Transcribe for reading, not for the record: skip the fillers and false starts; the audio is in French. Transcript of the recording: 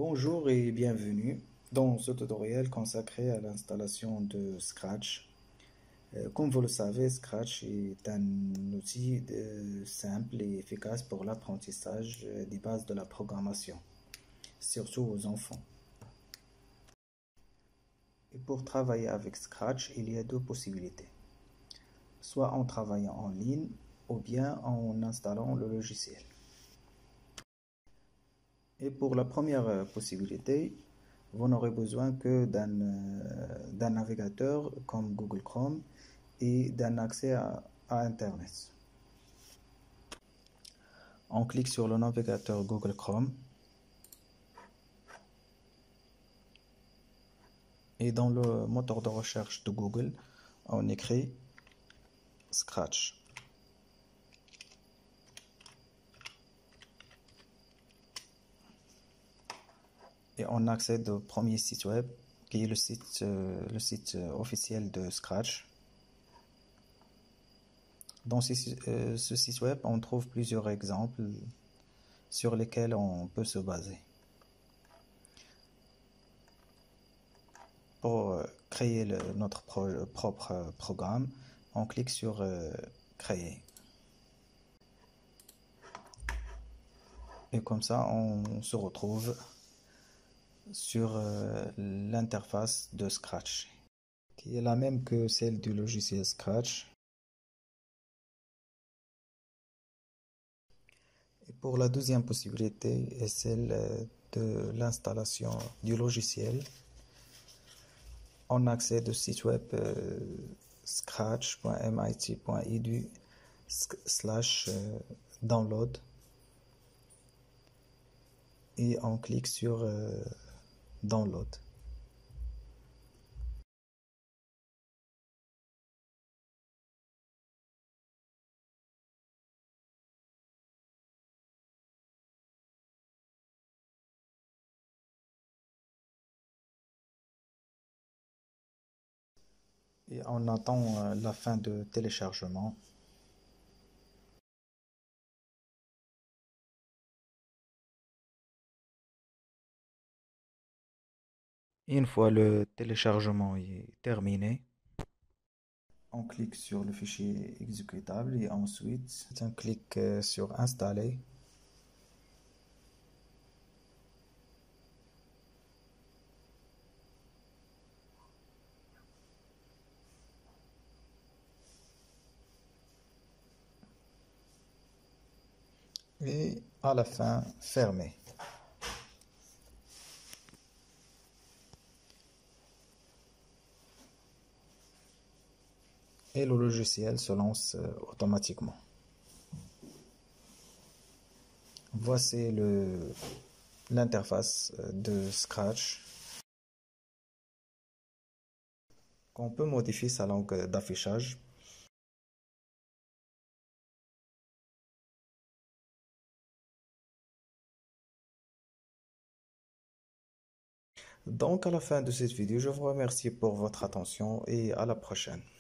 Bonjour et bienvenue dans ce tutoriel consacré à l'installation de Scratch. Comme vous le savez, Scratch est un outil simple et efficace pour l'apprentissage des bases de la programmation, surtout aux enfants. Et pour travailler avec Scratch, il y a deux possibilités, soit en travaillant en ligne ou bien en installant le logiciel. Et pour la première possibilité, vous n'aurez besoin que d'un navigateur comme Google Chrome et d'un accès à Internet. On clique sur le navigateur Google Chrome et dans le moteur de recherche de Google, on écrit Scratch. Et on accède au premier site web qui est le site officiel de Scratch. Dans ce site web, on trouve plusieurs exemples sur lesquels on peut se baser. Pour créer notre propre programme, on clique sur Créer. Et comme ça, on se retrouve sur l'interface de Scratch, qui est la même que celle du logiciel Scratch. Et pour la deuxième possibilité est celle de l'installation du logiciel. On accède au site web scratch.mit.edu/download et on clique sur Download. Et on attend la fin de téléchargement. Une fois le téléchargement est terminé, on clique sur le fichier exécutable et ensuite on clique sur Installer. Et à la fin, fermer. Et le logiciel se lance automatiquement. Voici l'interface de Scratch. On peut modifier sa langue d'affichage. Donc à la fin de cette vidéo, je vous remercie pour votre attention et à la prochaine.